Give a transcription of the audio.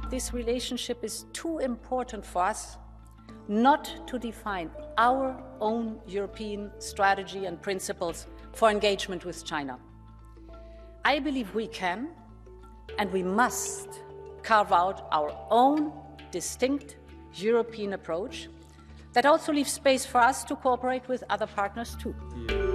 this relationship is too important for us not to define our own European strategy and principles for engagement with China. I believe we can and we must carve out our own distinct European approach that also leaves space for us to cooperate with other partners too.